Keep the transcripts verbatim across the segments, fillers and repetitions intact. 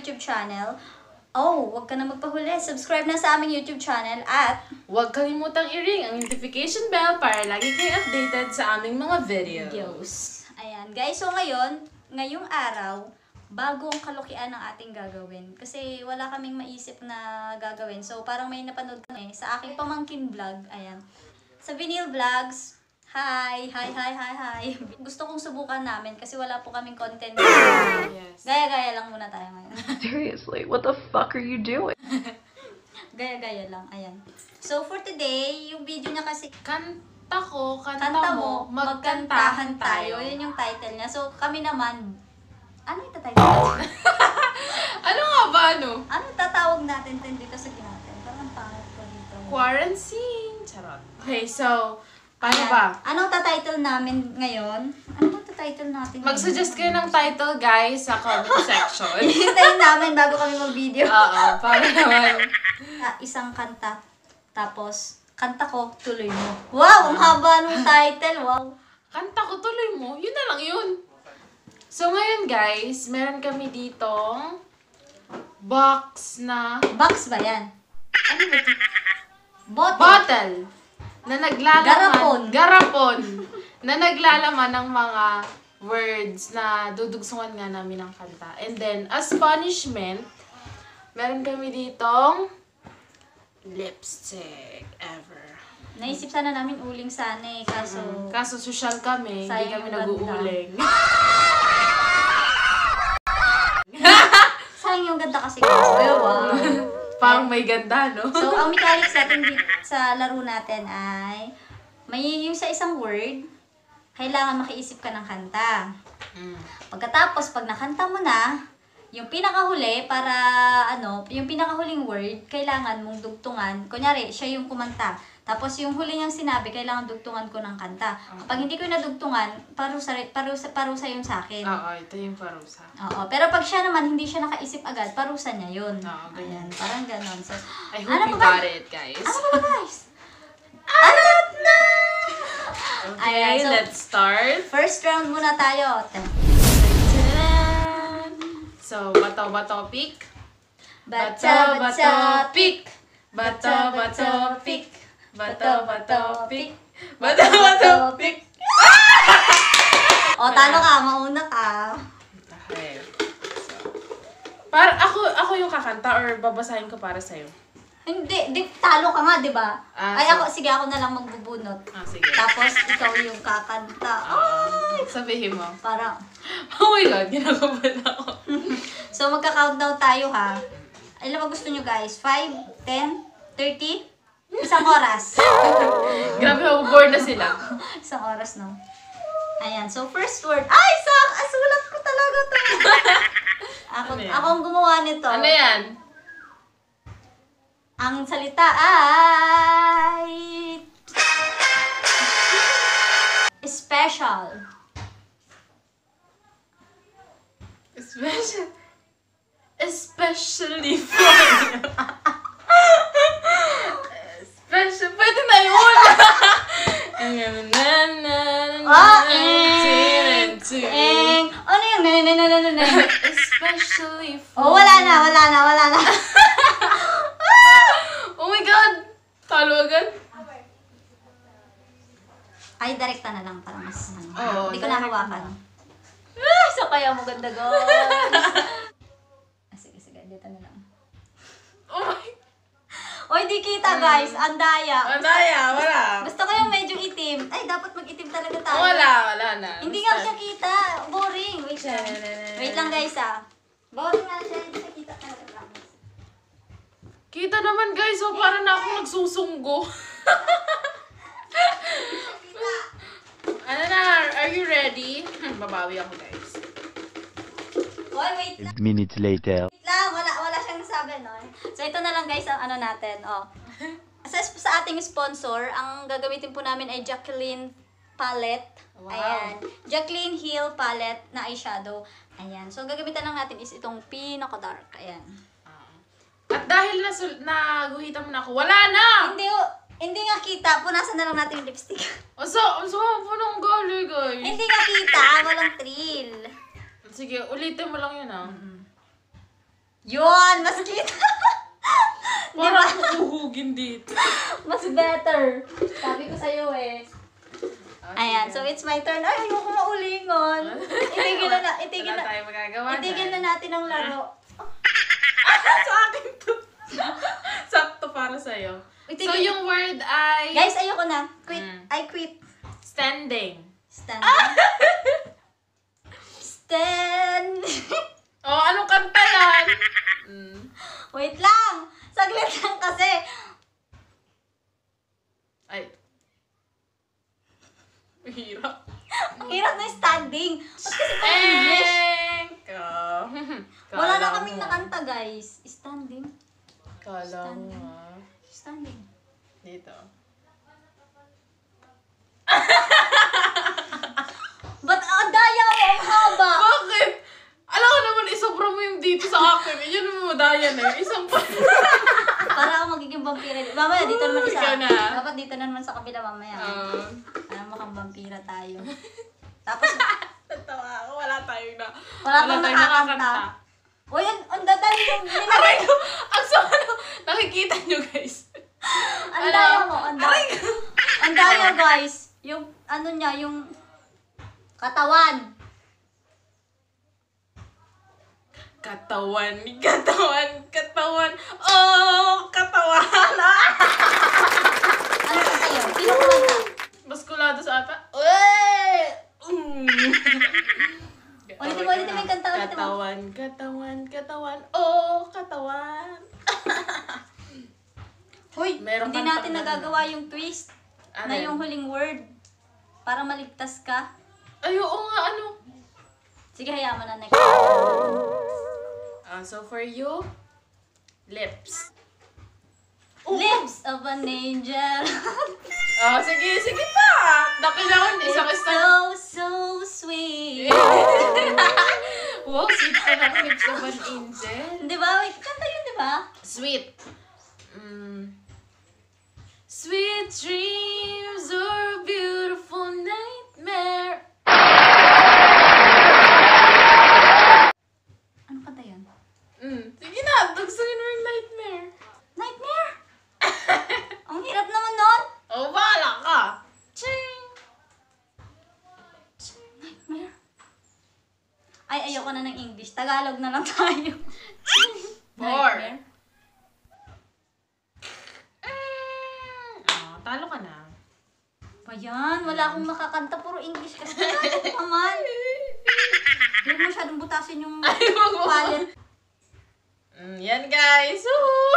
YouTube channel. Oh, huwag ka na magpahuli. Subscribe na sa aming YouTube channel at huwag kalimutang i-ring ang notification bell para lagi kayo updated sa aming mga videos. videos. Ayan, guys. So, ngayon, ngayong araw, bago ang kalukian ng ating gagawin. Kasi wala kaming maisip na gagawin. So, parang may napanood kami sa aking pamangkin vlog. Ayan. Sa Vinyl Vlogs. Hi! Hi, hi, hi, hi. Gusto kong subukan namin kasi wala po kaming content. Yes. Gaya-gaya lang muna tayo ngayon. Seriously, what the fuck are you doing? Gaya-gaya lang. Ayan. So, for today, yung video niya kasi Kanta ko, kanta, kanta mo, mo, magkantahan tayo. Yun yung title niya. So, kami naman, ano yung title natin? Ano nga ba, ano? Ano tatawag natin din dito sa ginatin? Parang pangit ko dito. Quarantine. Charot. Okay, so, paano Ayan. ba? Anong tatitle namin ngayon? Ano ba tatitle natin? Mag-suggest kayo ng title, guys, sa comment section. Hintayin namin bago kami mag-video. Oo, para naman. Ah, isang kanta. Tapos, kanta ko, tuloy mo. Wow! Ang haba ng title. Wow. Kanta ko, tuloy mo. Yun na lang yun. So, ngayon, guys, meron kami ditong box na... Box ba yan? Ano ba ito? Bottle. Bottle. Na naglalaman... Garapon. Garapon. Na naglalaman ng mga words na dudugsungan nga namin ng kanta. And then, as punishment, meron kami ditong lipstick ever. Naisip sana namin uling sana eh. Kaso, Kaso social kami, hindi Sayang kami yung ganda. nag-uuling. sayang yung ganda kasi. Kaso, wow. Parang may ganda, no? So, ang mechanics natin dito sa laro natin ay may yung sa isang word, kailangan makiisip ka ng kanta. Mm. Pagkatapos, pag nakanta mo na, yung pinakahuli para ano, yung pinakahuling word, kailangan mong dugtungan. Kunyari, siya yung kumanta. Tapos yung huli niyang sinabi, kailangan dugtungan ko ng kanta. Kapag hindi ko nadugtungan, parusa, parusa, parusa yun sa akin. Oo, ito yung parusa. Oo, pero pag siya naman, hindi siya nakaisip agad, parusa niya yun. Oo, ganyan. Ayan, parang ganon. So, I hope ano you pa ba? got it, guys. Ano ba ba, guys? Ano na? Okay, Ayan, so- let's start. First round muna tayo. So, bato, bato, pick. Bato, bato, pick. Bato, bato, pick. Bato, bato, pick. Bato, Bato, bato, pick. O, talo ka, mauna ka. Okay. So, para ako, ako yung kakanta or babasahin ko para sa'yo? Hindi, di, talo ka nga, di ba? Ah, Ay, so- ako, sige, ako na lang magbubunot. Ah, sige. Tapos, ikaw yung kakanta. Ah, sabihin mo. Parang, Oh my God, ginagawa ako. so, magka-countdown tayo, ha? Ilan ba gusto nyo, guys? five, ten, thirty? Isang oras. Grabe ako, bored na sila. Isang oras, no? Ayan, so first word. Ay, sak! Asulat ko talaga to. ako, Ano yan? ako ang gumawa nito. Ano yan? Ang salita ay... Special. Especially, especially for Special, pwede na yun! Ah, eh, eh, ano yun? Na, na, na, na, na, na. Especially for Oh, wala na, wala na, wala na. Oh my God! Talo agad? Ay, direkta na lang para mas, ano. Oo, Hindi ko direct nahawakan. Ah, so kaya mo ganda, guys. Ah, sige, sige, dito na lang. Oh my... Oy, di kita, guys. Ang daya. Andaya, wala. Gusto ko yung medyo itim. Ay, dapat mag-itim talaga tayo. Wala, wala na. Hindi Basta- nga siya kita. Boring. Wait lang. Wait lang, guys, ah. Boring nga siya. Hindi siya kita talaga, promise. Kita naman guys, oh, para na ako nagsusunggo. Ano na, are you ready? Babawi ako guys. Oy, wait lang. Minutes later. Wait lang. Wala, wala siyang nasabi, no? So, ito na lang, guys, ang ano natin. Oh. Sa, sa ating sponsor, ang gagamitin po namin ay Jacqueline palette. Wow. Ayan. Jacqueline Hill palette na eyeshadow. Ayan. So, ang gagamitan lang natin is itong pinaka-dark. Ayan. At dahil na naguhitan mo na ako, wala na! Hindi, oh, hindi nga kita. Punasan na lang natin yung lipstick. O so, so, po nang gali guys. Hindi nga kita. Walang thrill. Sige, ulitin mo lang yun ah. Yun! Mas kita! Parang huhugin dito. Mas better. Sabi ko sa'yo eh. Ayan, so it's my turn. Ay, ayoko maulingon. Itigil na, na itigil Wala na. tayo magagawa. Itigil na natin ang laro. Sa akin to. Sakto para sa'yo. So, Itigil- yung word ay Guys, ayoko na. Quit. Mm. I quit. standing. Stand. Stand. Oh, anong kanta yan? Mm. Wait lang. Saglit lang kasi. Ay. Mahirap. Ang hirap na yung standing. Ba't kasi pang English? Engko. Wala na kaming nakanta, guys. Standing. Kala mo ah. Standing. Dito. Ba't ang daya mo ang haba? Bakit? Alam ko naman, isobra mo yung dito sa akin. Eh, yun mo madayan eh. Isang pa. Para ako magiging vampira. Mamaya, dito naman isa. Ikaw na. Dapat dito na naman sa kabila mamaya. Um, Ano, mukhang vampira tayo. Tapos, Natawa ako. Wala tayong na. wala pang tayong nakakanta. O yan, ang dadali yung Aray nilagay. ko! Ang ano, nakikita nyo guys. Ang daya mo, ang daya. Ang daya, guys. Yung, ano niya, yung katawan. Katawan, katawan, katawan. Oh, katawan. Ano ka tayo? Sino kumanta? Maskulado sa ata. Uy! Mm. Ulitin mo, ulitin mo yung kanta, ulitin mo. Katawan, katawan, katawan. Oh, katawan. Hoy, Meron hindi kang natin tanda nagagawa yung twist Ano na yun? yung huling word. Para maligtas ka. Ay, oo nga, ano? Sige, hayaan mo na next. Ah, so for you, lips. Lips of an angel. Ah, sige, sige pa. Nakilangan, isang It's isang. so, so sweet. Wow, sweet pa ng lips of an angel. Di ba? Wait, kanta yun, di ba? Sweet. Mm. Sweet dreams or a beautiful nightmare. Ano kanta yun? Mm. Sige na, tugsungin mo yung nightmare. Nightmare? Ang hirap naman nun. Oh, bahala ka. Ching! Nightmare. Ay, ayoko na ng English. Tagalog na lang tayo. Four. Nightmare. Mm. Oh, talo ka na. Pa yan? Wala akong makakanta. Puro English kasi. Tagalog naman. Huwag masyadong butasin yung Ay, wag mo. palette. Mm, yan guys. Woo!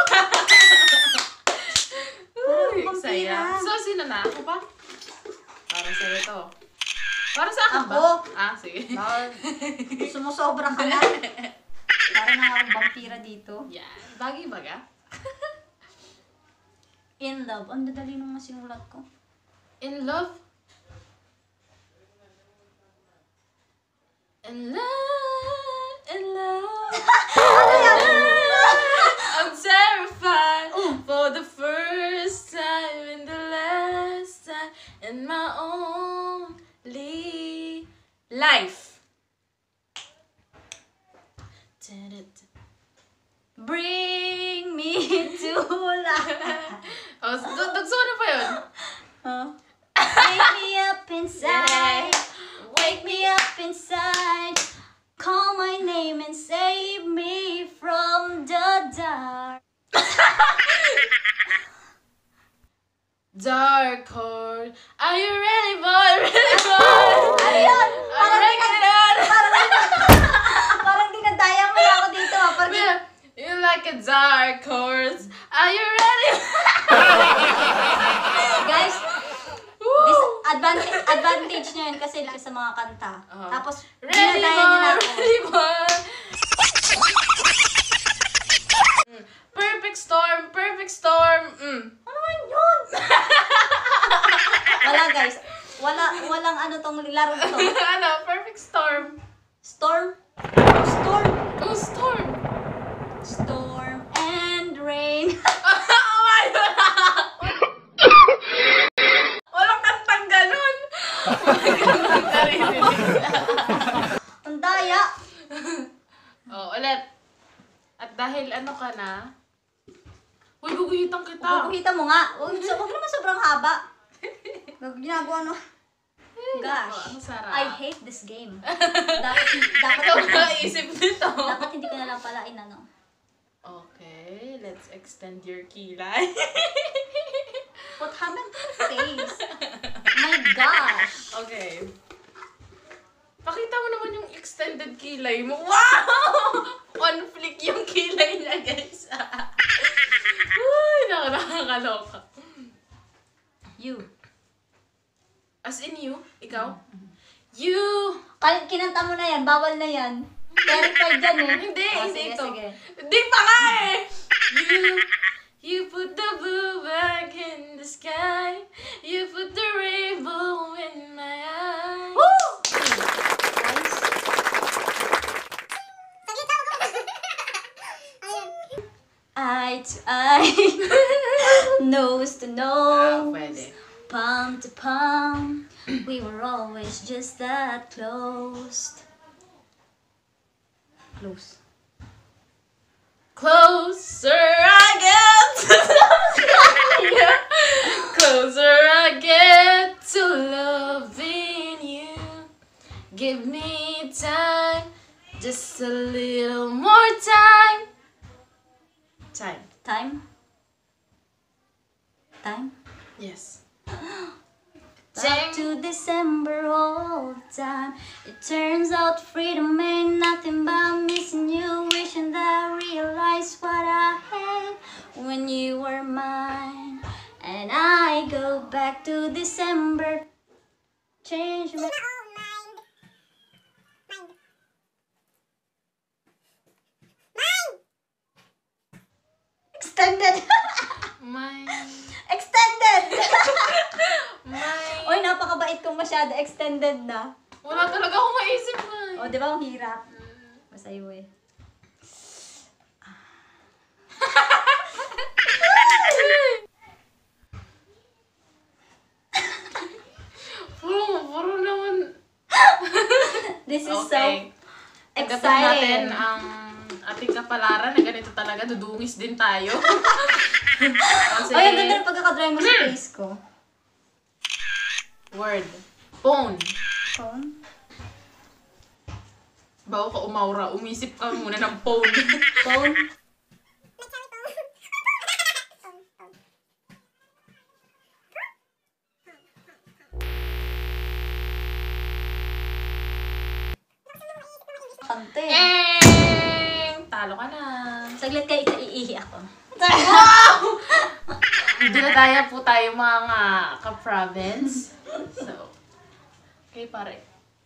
Uy, Parang saya. vampira. So, sino na? Ako ba? Para sa ito. Para sa akin ba? Ako. Ah, sige. Bawal. Sumusobra ka na. Parang nakakang vampira dito. Yan. Bagay baga? In love. Ang dadali nung masinulat ko. In love? In love, in love. I'm terrified for the first time and the last time in my only life. Bring me to life. Oh, dagso na pa yun? Huh? Wake me up inside. Wake me up inside. Call my name and save me from the dark. Dark horse, are you ready boy? Ready boy? Ayun! I'm Parang ready dinad- parang dinad- parang dinadaya mo na ako dito. ah. Parang Yeah, you're like a dark horse. Are you ready? guys, Woo! this advantage, advantage nyo yun kasi like sa mga kanta. Uh-huh. Tapos, Ready dinadaya nyo na boy, ako. ready boy. Mm, Perfect storm, perfect storm. Mm. Ano man yun? Wala guys. Wala, walang ano tong laro to. Ano, perfect storm. Storm? Storm? Oh, storm. Storm and rain. Oh my God. Walang kantang ganun. Walang kantang naririnig. Ang daya. Oh, ulit. At Ready ka na? Uy, guguhitan kita. Pupuhitan mo nga. Huwag huwag naman sobrang haba. Gag- Ginagawa no. Gosh. Ang sarap. I hate this game. dapat, dapat, Ikaw nakaisip nito. dapat hindi ko na lang pala inano. Okay, let's extend your kilay. What happened to the face? My gosh. Okay. Pakita mo naman yung extended kilay mo. Wow! On flick yung kilay niya, guys. Uy, nakakaloka. You. As in you? Ikaw? You! Kal- kinanta mo na yan. Bawal na yan. Verified yan eh. Hindi, Oh, hindi sige, ito. sige. Hindi pa nga eh! You, you put the blue back in the sky. You put the rainbow in my eyes. Woo! Eye to eye, nose to Ah, nose, pwede. palm to palm, we were always just that close. Close. Closer I get to Closer I get to loving you. Give me time, just a little more time. Time. Time? Time? Yes. Back to December all the time. It turns out freedom ain't nothing but missing you. Wishing that I realized what I had when you were mine. And I go back to December. Change my extended. Mine. Extended. Mine. Oy, napakabait kong masyado. Extended na. Wala talaga akong maisip na. O, di ba ang hirap? Masayo eh. Puro, puro naman. This is Okay. so Tagapin natin exciting. ang ating kapalaran na ganito talaga. Dudungis din tayo. Kasi, Oy, ang ganda ng pagkakadry mo sa face ko. word. Phone. Phone? Bago ka umaura, umisip ka muna ng phone. Phone? Kante. Eng! Talo ka na. Saglit kayo, iihi ako. Dinadaya po tayo mga ka-province. So, okay pare.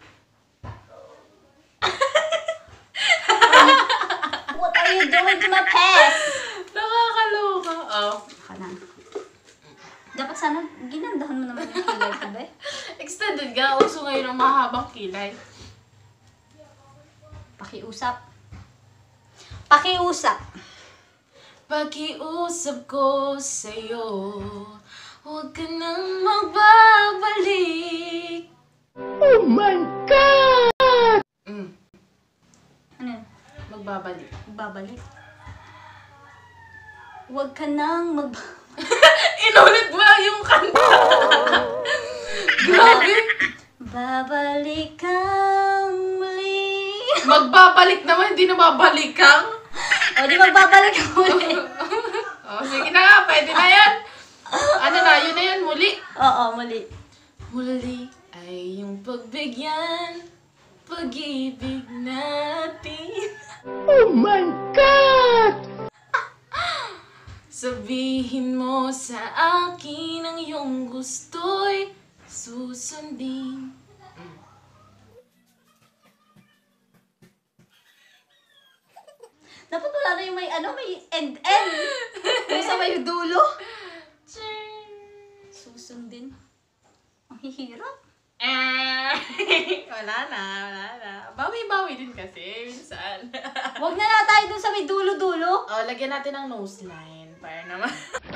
What are you doing to my pants? Nakakaloka. Oh. Ka na. Dapat sana, ginandahan mo naman yung kilay ko, be. Extended ka. Uso ngayon ang mahabang kilay. Pakiusap. Pakiusap. Pakiusap ko sa'yo, huwag ka nang magbabalik. Oh my God! Mm, Ano yun? magbabalik. Babalik. Huwag ka nang mag... Inulit mo lang yung kanta. Grabe. Babalik kang muli. Magbabalik naman, hindi na babalikan. O, di magbabalik ka muli. Oh, sige na nga, pwede na yan. Ano na, yun na yan, muli. Oo, muli. Muli ay yung pagbigyan, pag-ibig natin. Oh my God! Sabihin mo sa akin ang iyong gusto'y susundin. Dapat wala na yung may ano, may end-end. Yung sa may dulo. Susundin. Ang hihirap. Eh, wala na, wala na. Bawi-bawi din kasi, minsan. Huwag na na tayo dun sa may dulo-dulo. Oh, lagyan natin ng nose line para naman.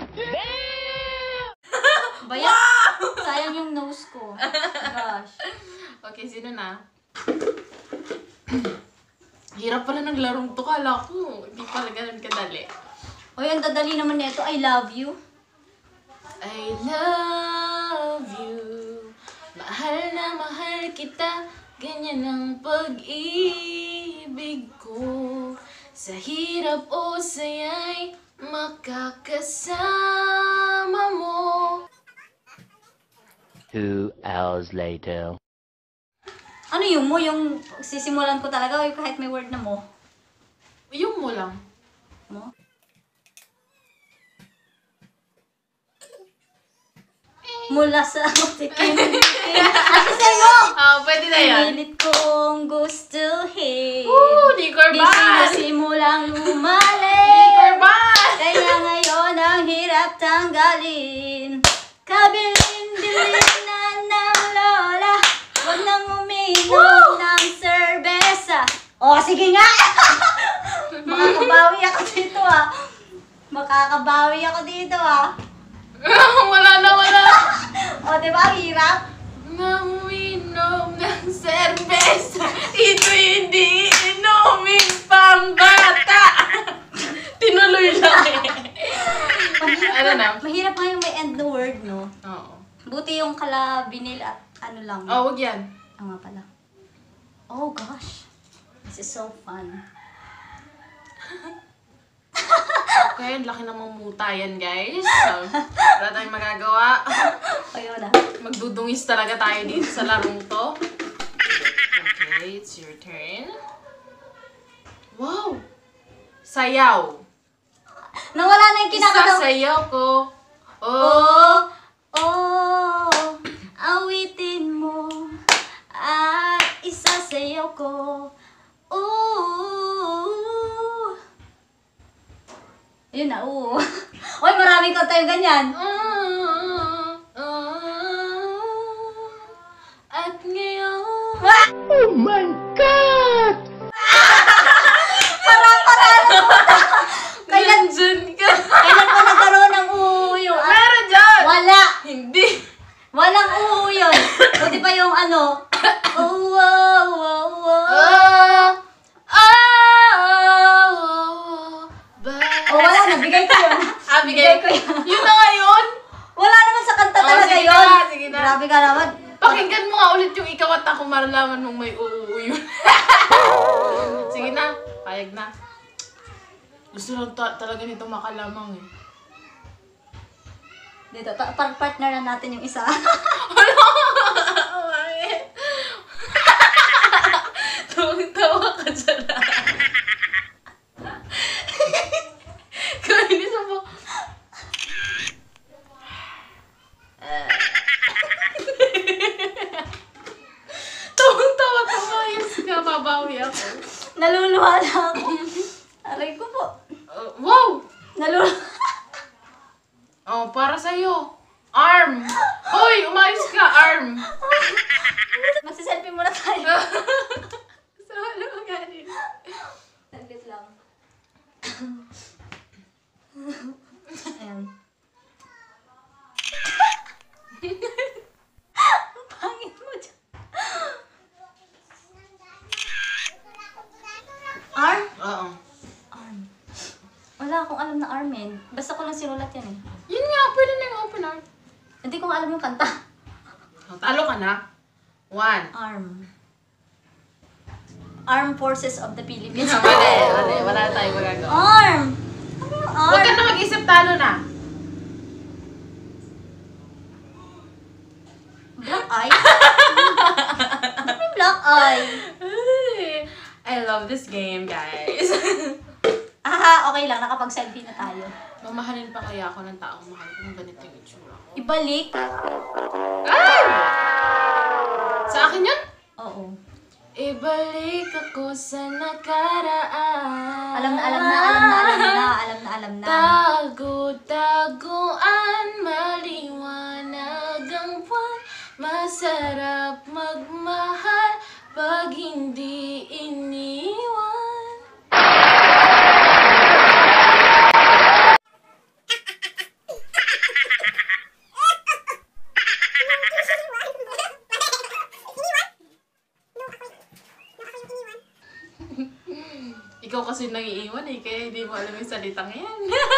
Baya, sayang yung nose ko. Gosh. Okay, sino na? Hirap pala ng larong to. Kala ko, hindi pala ganun kadali. O yung dadali naman nito, I love you. I love you. Mahal na mahal kita. Ganyan ang pag-ibig ko. Sa hirap o saya'y makakasama mo. Two hours later. Ano yung mo? Yung sisimulan ko talaga o yung kahit may word na mo? Yung mo lang. Mo? Mula sa tikim. Ate sa'yo! Ah, pwede na yan. Pilit kong gustuhin. Woo! Di Di korban! sinasimulang Di lumalik. korban! Kaya ngayon ang hirap tanggalin. Kabilin-bilin na ng lola. Huwag nang uminom ng serbesa. O, sige nga! Makakabawi ako dito ah. Makakabawi ako dito ah. Wala na, wala. O, di ba? Ang hirap? Nang uminom ng serbesa, ito hindi inumin pang bata. Tinuloy lang eh. Mahirap, Ano na? mahirap nga yung may end the word, no? Oo. Buti yung kala binil at ano lang. Oh, wag yan. Ah, nga pala. Oh gosh. This is so fun. Okay, ang laki namang muta yan, guys. So, wala tayong magagawa. Ayaw na. Magdudungis talaga tayo dito sa larong to. Okay, it's your turn. Wow! Sayaw. Nawala na yung kinakatawa. Isasayaw ko. Oh, Oh! oh, awitin mo at isasayaw ko. Ooh. Yun na, oo. Oy, maraming kanta yung ganyan. Ah, ah, at ngayon... Ah! Oh my God! Kailan, Nandyan ka. kailan pa nagkaroon ng oo yung... Meron dyan! Wala! Hindi. Walang oo yun. Buti pa yung ano. Oo, wow, wow, wow. Ah, ah, ba- Oh, wala na. Bigay ko yun. Ah, bigay ko yun. Yun na nga yun. Wala naman sa kanta Oh, talaga sige yun. na, sige na. Grabe ka naman. Pakinggan mo nga ulit yung ikaw at ako maralaman mong may uuu yun. Sige na, payag na. Gusto lang ta- talaga nito makalamang eh. Dito, pa- par- partner na natin yung isa. Ano? Bakit? Tuwang-tawa ka dyan. Kainis mo. Tuwang-tawa ka. Ayos ka, babawi ako. Naluluha na ako. Aray ko po. Uh, wow! Naluluha. Oh, para sa'yo. Arm! Hoy, umayos ka, arm! Magsiselfie muna tayo. So, ano ba ganin? Saglit lang. Ayan. Ang pangit mo dyan. Arm? Oo. Arm. Wala akong alam na arm eh. Basta ko lang sinulat yan eh. Yun nga, pwede na yung open arm. Hindi ko nga alam yung kanta. Talo ka na. One. Arm. Armed Forces of the Philippines. Mali, mali. Wala tayong magagawa. Arm! Ano yung arm? Huwag ka na mag-isip, talo na. Black eye? Ano yung black eye? I love this game, guys. Aha, okay lang. Nakapag-selfie na tayo. Mamahalin pa kaya ako ng taong mahal kung ganito yung itsura ko? Ibalik? Ay! Sa akin yun? Oo. Ibalik ako sa nakaraan. Alam na, alam na, alam na, alam na, alam na, alam na. Tago-taguan, maliwanag ang buwan. Masarap magmahal pag hindi iniwan. kasi nangiiwan eh, kaya hindi mo alam yung salitang yan.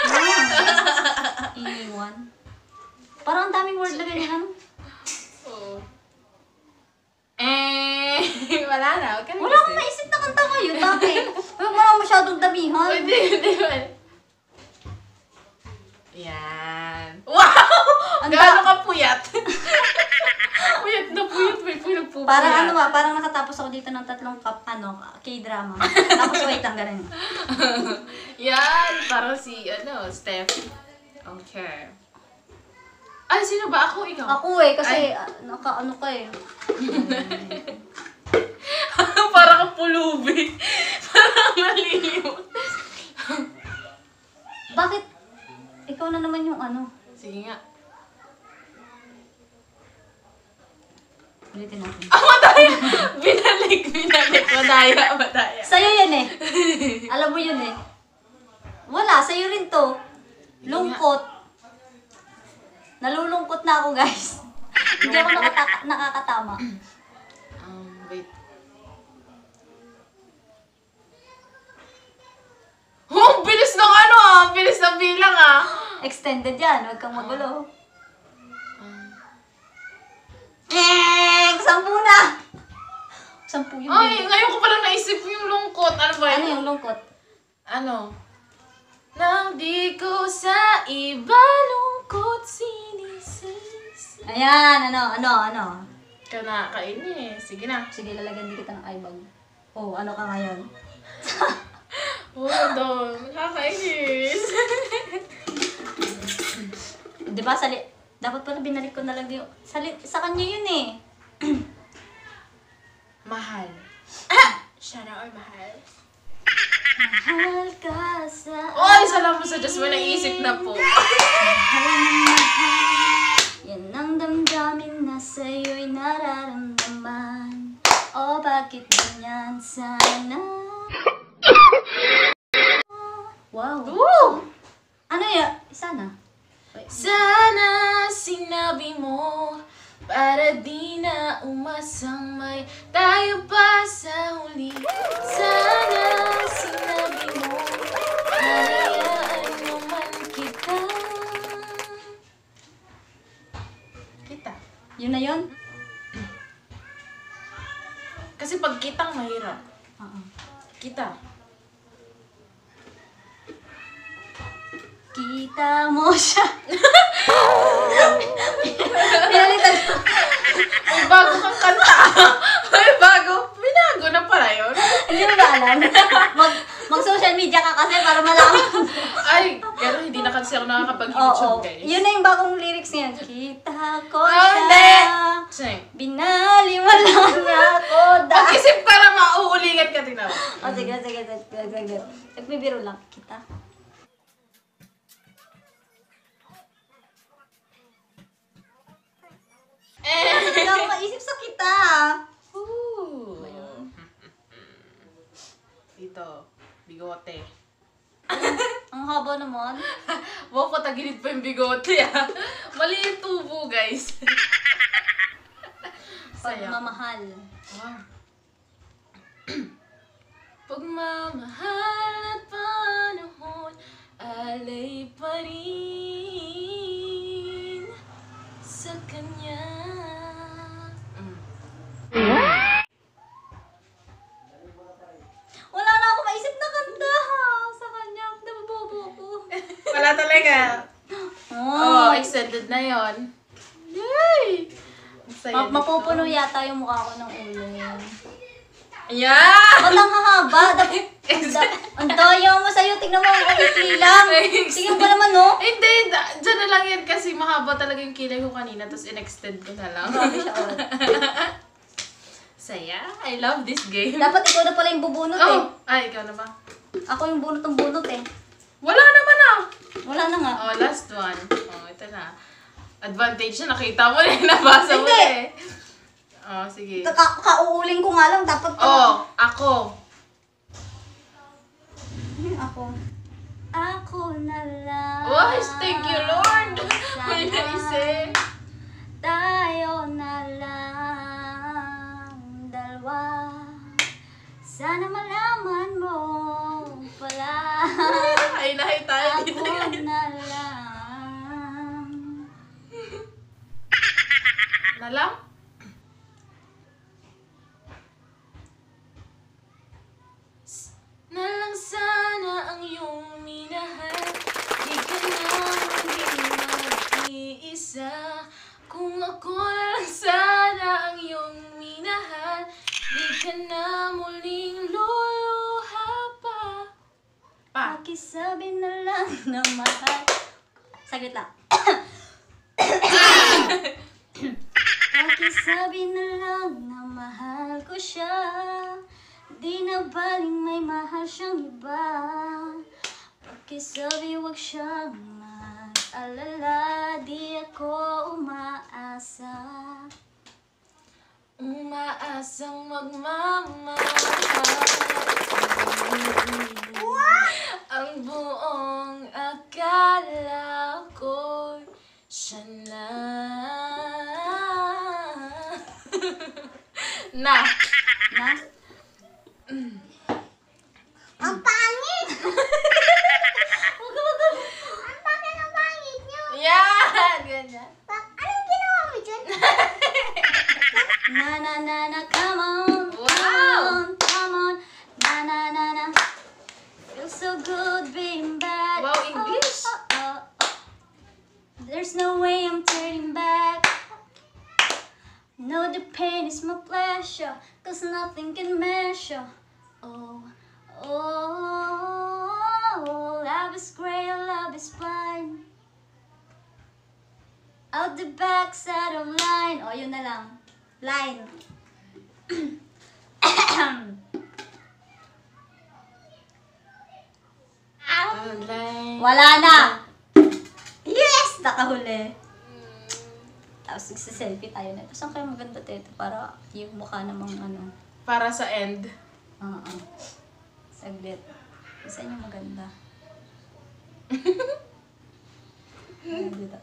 Iniwan. Parang ang daming word na ganyan, ano? Oo. Eh, wala na. Huwag ka na Wala akong naisip na kanta ngayon. Bakit? Huwag mo naman masyadong damihan. Hindi, hindi ba? Yan. Wow! Ang Gaano da- ka puyat? Puyat na puyat. May pinagpupuyat. Parang ano ba, parang nakatapos ako dito ng tatlong kap, ano, K-drama. Tapos wait lang, ganun. Yan. Parang si, ano, Steph. Okay. Ay, sino ba? Ako, ikaw? Ako eh, kasi Ay. ah, naka ano ka eh. Parang kang pulubi. Parang maliw. Bakit? Ikaw na naman yung ano. Sige nga. Ulitin natin. Ah, madaya! Binalik, binalik. Madaya, madaya. Sa'yo yan eh. Alam mo yun eh. Wala, sa'yo rin to. Lungkot. Nalulungkot na ako, guys. Hindi ako nakata- nakakatama. Um, wait. Oh, bilis ng ano ah! Bilis ng bilang ah! Extended yan, huwag kang magulo. Um, Eh, sampu na! Sampu yung Ay, baby. ngayon ko palang naisip yung lungkot. Ano ba Ano yun? yung lungkot? Ano? Nang di ko sa iba lungkot sinisisi. Ayan, ano, ano, ano. Kanakainis. Sige na. Sige, lalagyan din kita ng eyebag. Oh, ano ka ngayon? Oh, doon. Nakakainis. Di ba, sali... Dapat pala binalik ko na lang yung... Sali... Sa kanya yun eh. Mahal. Ah! Siya na or mahal? Mahal ka sa... Oy, salamat sa Diyos. May naisip na po. Mahal na mahal. Yan ang damdamin na sa'yo'y nararamdaman. O bakit ganyan sana? Wow. Woo! Ano yan? Sana? Sana sinabi mo para di na umasang may tayo pa sa huli. Sana sinabi mo hayaan mo man kita. Kita. Yun na yun? Kasi pag kitang mahirap. Oo. Kita. Kita mo siya. Pinalitan ko. May bago kang kanta. May bago. Binago na pala yun. Hindi mo ba alam? Mag, mag-social media ka kasi para malaman. Ay, pero hindi na kasi ako Oo. nakakapag-YouTube, guys. Yun na yung bagong lyrics niyan. Kita ko Oh, siya. hindi. Sing. Binaliwala niya ako dahil. Mag-isip para mauulingan ka din ako. O sige, sige, sige, sige, sige. Nagbibiro lang. Kita. Eh. Hindi ako maisip sa kita. Ooh. Dito, bigote. Ang haba naman. Wow, patagilid pa yung bigote ah. Mali yung tubo, guys. Saya. Pagmamahal. Wow. Pagmamahal at panahon, alay pa rin sa kanya. Mm. Wala na ako maisip na kanta ha. Sa kanya. Nababobo ko. Wala talaga. Oh, Oh. extended na yon. Yay! Masaya Ma- dito. mapupuno yata yung mukha ko ng ulo. Yeah! Ba't ang hahaba? Dapat, ang da- ang daya mo sa'yo. Tingnan mo ang kumikli lang. Sige pa naman, no? Hindi, da- dyan na lang yan kasi mahaba talaga yung kilay ko kanina tapos in-extend ko na lang. Grabe siya, oh. Saya. I love this game. Dapat ikaw na pala yung bubunot eh. Oh! Ay, ikaw na ba? Ako yung bunot ng bunot eh. Wala naman ah! Wala na nga. Oh, last one. Oh, ito na. Advantage na, nakita mo na eh, nabasa mo Hindi. na eh. Oh, sige. Ka- kauuling ko nga lang. Dapat ka. Oh, ako. Hmm, ako. Ako na lang. Oh, thank you, Lord. May Sana naisip. tayo na lang dalawa. Sana malaman mo ako na lang sana ang iyong minahal. Di ka na muling luluha pa. Pa. Pakisabi na lang na mahal. Saglit lang. Pakisabi na lang na mahal ko siya. Di na baling may mahal siyang iba. Pakisabi wag siyang mag-alala. Di ako umaasa. Umaasang magmamahal. Ang buong akala ko siya na. Na. Na? Ang pangit! Wag ka, wag ka. Ang pangit ang pangit niyo! Yan! Ganyan. Bak- Anong ginawa mo dyan? Na na na na, come on, Wow! come on, come on. Na na na na. Feels so good being bad. Wow, English. Oh, oh, oh, oh. There's no way I'm turning back. No, the pain is my pleasure, cause nothing can measure. Oh, oh, love is great, love is fine. Out the backside of line. Oh, yun na lang. Line. Alay. Wala na! Yes! Nakahuli. Tapos nagsiselfie tayo na. Tapos ang kaya maganda tete para yung mukha namang ano. Para sa end. Oo. Saglit. Isa niyo maganda. Ayan, dito.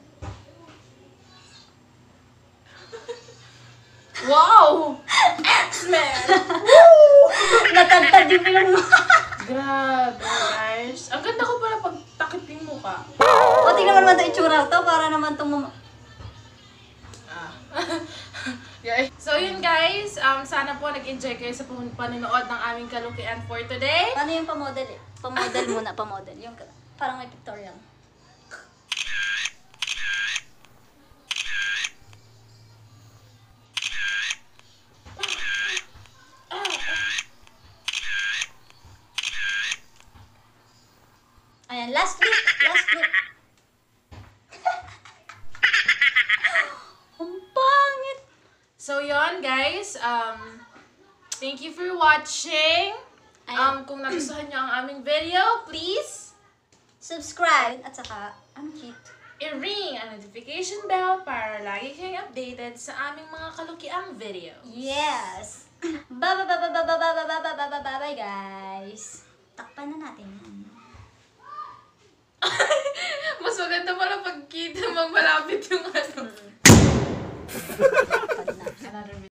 Wow! X-Men! Natagtad yung ilong mo. Grabe, guys. Ang ganda ko pala pag takip yung mukha. O, tingnan mo naman ito itsura to para naman itong mama. Ah. Guys. So yun guys, um, sana po nag-enjoy kayo sa pan- panonood ng aming kalukian for today. Paano yung pamodel eh? Pamodel muna, pamodel. Yung parang may pictorial. Ayan, last look, last look. Ang pangit. So yun guys, um, thank you for watching. Um, kung nagustuhan nyo ang aming video, please Subscribe at saka, ang cute. i-ring ang notification bell para lagi kayong updated sa aming mga kalukiang video. Yes! Bye bye bye bye bye bye bye bye bye bye bye bye bye guys! Takpan na natin yan. Mas maganda pala pag kita magmalapit yung ano.